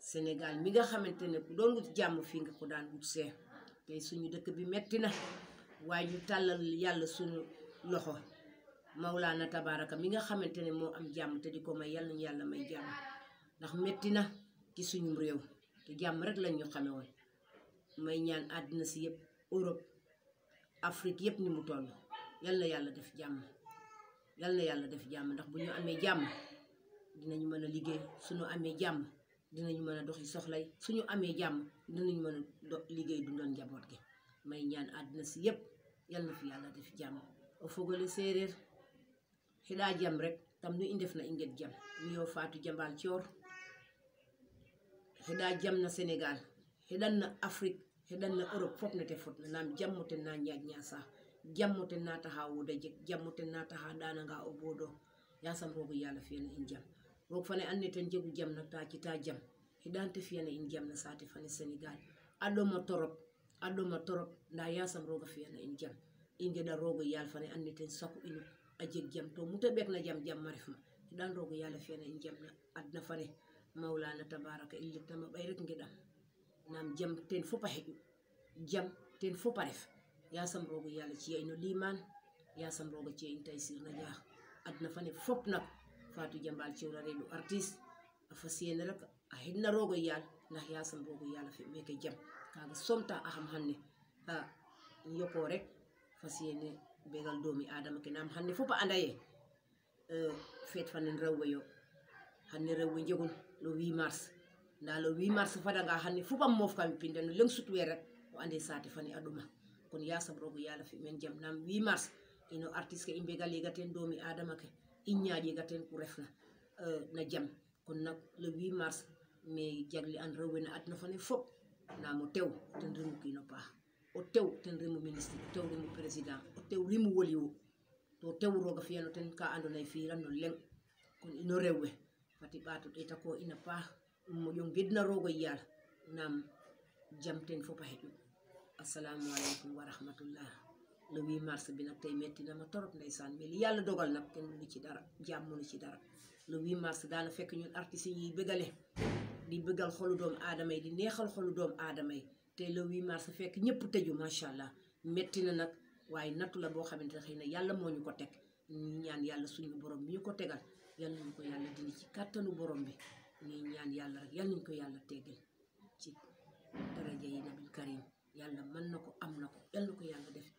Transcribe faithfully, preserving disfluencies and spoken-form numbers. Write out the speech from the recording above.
Senegal mi nga xamantene ku doon wut jàmm fi nga ko daan wut see tey suñu dëkk bi metti na waaye ñu tàllal yàlla suñu loxo Mawlaana tabaraka mi nga xamantene moo am jàmm te di ko may yàlla ñu yàlla may jàmm ndax metti na ci suñu réew te jàmm rek lañ ñu xame woon may ñaan àddina si yëpp Europe Afrique yëpp ni mu toll yàlla yàlla def jàmm yàlla yàlla def jàmm ndax bu ñu amee jàmm dinañu mën a liggéey suñu amee jàmm dinañu mën a doxi soxlay suñu amee jàmm dinañu mën a do liggéey dundal njaboot gi may ñaan àddina si yëpp yàlla na fi yàlla def jàmm o fogole séeréer xidaa jam rek tam nu indef na inget jam wiyo Fatou Diambar Thior xidaa jam na Senegal xidan na Afrique xidan na Europe fop ne te fot na naam jammote na ñaaj ñaasa jammote na taxa wuda jeg jammote na taxa dana nga o bodo yasam rogu yàlla fiyana in jam roog fane an ne ten jegu jam na ta ci ta jam xidante fiyana in jam na saate fane Senegal adoma torop adoma torop nda yasam roga fiyana in jam ingeda rogo yàlla fane an ne ten saku inu a jeg jam to muta bek na jam jam maref ma xidan rogo yàlla fiyana in jam na adna fane Mawlaana tabaraka illi tama bay rek ngedam nam jam ten fopa heju jam ten fopa ref yasam rogo yàlla ci ay no liman yasam rogo ci in taysir na jaax adna fane fop nak Fatou Diambar Thior a reedu artiste a fasiyene rek a xidna rogo yàlla ndax yasam rogo yàlla fi meke jam kaga somta a xam xanne a yoko rek fasiyene begal doomi adama ke nam xanne fopa andaye feet fanen rewwe yo xanne rewwe njegun le huit mars nda le huit mars fadanga xanne fopam moof kam pinde no leng sutwe rek o ande saate fane aduma kon yasam rogo yàlla fi men jam nam huit mars ino artiste ke i mbegal yegaten doomi adama ke i ñaaj yegaten ku refna na jam kon nak le huit mars mais jagli an rewwe na adna fane fop namo tew ten remu kino paax o tew ten remu ministre o tew remu président o tew rimu woliwo to tew roga fiyano ten ka ando naye firan no leng kon ino rewwe fati ɓato ɗeta ko ina paax moƴo ngedna rogo yàlla nam jam ten fopa heƴu assalamu aleykum wa rahmatullah le huit mars bi nag tey metti na ma torop ndeysaan mais li yàlla dogal nag kenn mënu ci dara jàmm mënu ci dara le huit mars daana fekk ñun artistes yi bëggale di bëggal xolu doomu aadama yi di neexal xolu doomu aadama yi te le huit mars fekk ñëpp tëju macha allah metti na nag waaye nattu la boo xamante ne xëy na yàlla moo ñu ko teg ñu ñaan yàlla suñu borom bi ñu ko tegal yàlla nañu ko yàlla dindi ci kàttanu borom bi ñuy ñaan yàlla rek yàlla nañu ko yàlla teggal ci daraja yi nabil karim yàlla mën na ko am na ko yàlla na ko yàlla def